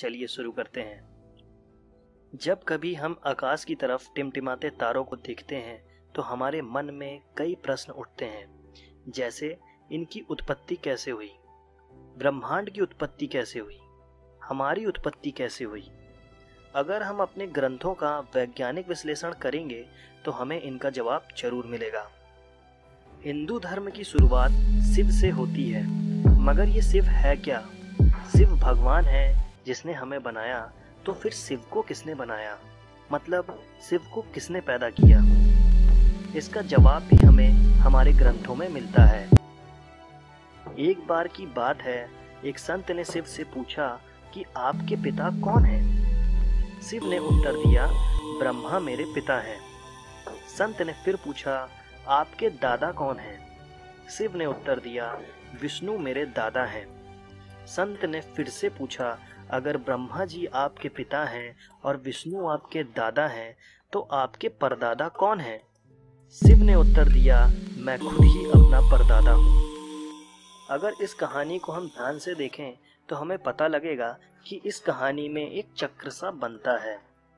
चलिए शुरू करते हैं। जब कभी हम आकाश की तरफ टिमटिमाते तारों को देखते हैं तो हमारे मन में कई प्रश्न उठते हैं, जैसे इनकी उत्पत्ति कैसे हुई, ब्रह्मांड की उत्पत्ति कैसे हुई, हमारी उत्पत्ति कैसे हुई। अगर हम अपने ग्रंथों का वैज्ञानिक विश्लेषण करेंगे तो हमें इनका जवाब जरूर मिलेगा। हिंदू धर्म की शुरुआत शिव से होती है, मगर ये शिव है क्या? शिव भगवान है जिसने हमें बनाया, तो फिर शिव को किसने बनाया? मतलब शिव को किसने पैदा किया? इसका जवाब भी हमें हमारे ग्रंथों में मिलता है। एक बार की बात है, एक संत ने शिव से पूछा कि आपके पिता कौन हैं? शिव ने उत्तर दिया, ब्रह्मा मेरे पिता हैं। संत ने फिर पूछा, आपके दादा कौन हैं? शिव ने उत्तर दिया, विष्णु मेरे दादा हैं। संत ने फिर से पूछा, अगर ब्रह्मा जी आपके पिता हैं और विष्णु आपके दादा हैं, तो आपके परदादा कौन हैं? शिव ने उत्तर दिया, मैं खुद ही अपना परदादा हूँ। अगर इस कहानी को हम ध्यान से देखें तो हमें पता लगेगा कि इस कहानी में एक चक्र सा बनता है,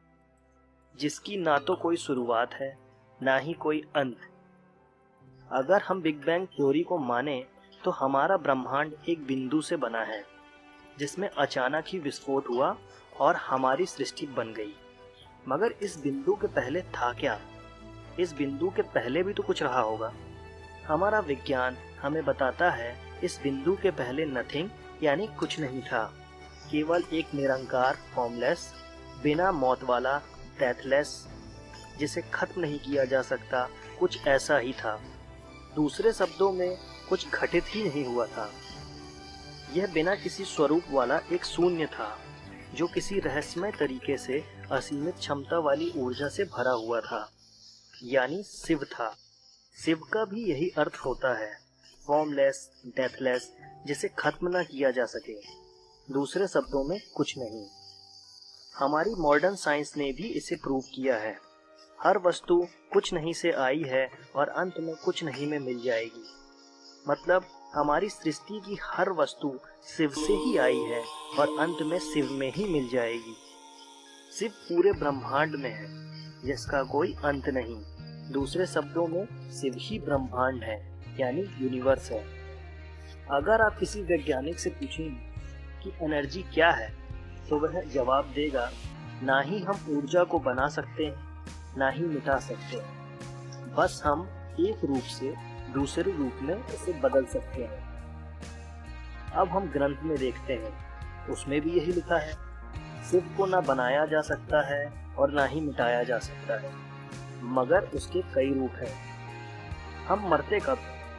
जिसकी ना तो कोई शुरुआत है ना ही कोई अंत। अगर हम बिग बैंग थ्योरी को माने तो हमारा ब्रह्मांड एक बिंदु से बना है, जिसमें अचानक ही विस्फोट हुआ और हमारी सृष्टि बन गई। मगर इस बिंदु के पहले था क्या? इस बिंदु के पहले भी तो कुछ रहा होगा। हमारा विज्ञान हमें बताता है इस बिंदु के पहले नथिंग यानी कुछ नहीं था, केवल एक निरंकार फॉर्मलेस, बिना मौत वाला डेथलेस, जिसे खत्म नहीं किया जा सकता, कुछ ऐसा ही था। दूसरे शब्दों में कुछ घटित ही नहीं हुआ था। यह बिना किसी स्वरूप वाला एक शून्य था, जो किसी रहस्यमय तरीके से असीमित क्षमता वाली ऊर्जा से भरा हुआ था, यानी शिव था। शिव का भी यही अर्थ होता है, फॉर्मलेस, डेथलेस, जिसे खत्म न किया जा सके। दूसरे शब्दों में कुछ नहीं। हमारी मॉडर्न साइंस ने भी इसे प्रूव किया है। हर वस्तु कुछ नहीं से आई है और अंत में कुछ नहीं में मिल जाएगी। मतलब हमारी सृष्टि की हर वस्तु शिव से ही आई है और अंत में शिव में ही मिल जाएगी। शिव पूरे ब्रह्मांड में है, जिसका कोई अंत नहीं। दूसरे शब्दों में शिव ही ब्रह्मांड है, यानी यूनिवर्स है। अगर आप किसी वैज्ञानिक से पूछेंगे कि एनर्जी क्या है, तो वह जवाब देगा, ना ही हम ऊर्जा को बना सकते हैं ना ही मिटा सकते हैं, बस हम एक रूप से दूसरे रूप में इसे बदल सकते हैं। अब हम ग्रंथ में देखते हैं, उसमें भी यही लिखा है, शिव को ना बनाया जा सकता है और ना ही मिटाया जा सकता है, मगर उसके कई रूप हैं। हम मरते कब?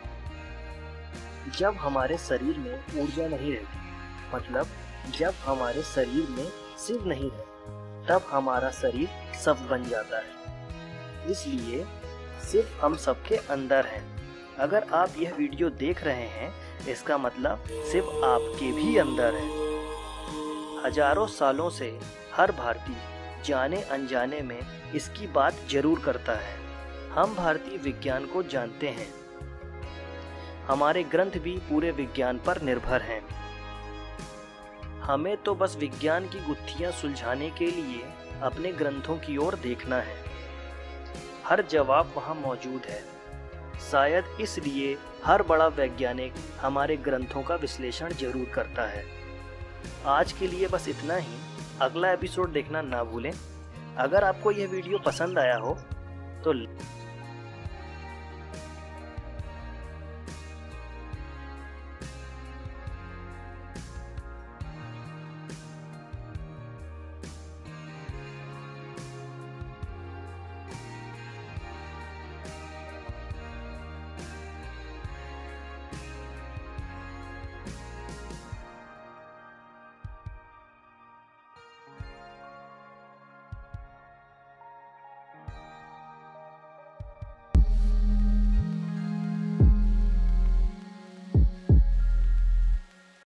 जब हमारे शरीर में ऊर्जा नहीं रहती, मतलब जब हमारे शरीर में शिव नहीं रहता, तब हमारा शरीर शव बन जाता है। इसलिए शिव हम सबके अंदर है। अगर आप यह वीडियो देख रहे हैं, इसका मतलब शिव आपके भी अंदर है। हजारों सालों से हर भारतीय जाने अनजाने में इसकी बात जरूर करता है। हम भारतीय विज्ञान को जानते हैं। हमारे ग्रंथ भी पूरे विज्ञान पर निर्भर हैं। हमें तो बस विज्ञान की गुत्थियां सुलझाने के लिए अपने ग्रंथों की ओर देखना है। हर जवाब वहां मौजूद है। शायद इसलिए हर बड़ा वैज्ञानिक हमारे ग्रंथों का विश्लेषण जरूर करता है। आज के लिए बस इतना ही। अगला एपिसोड देखना ना भूलें। अगर आपको यह वीडियो पसंद आया हो तो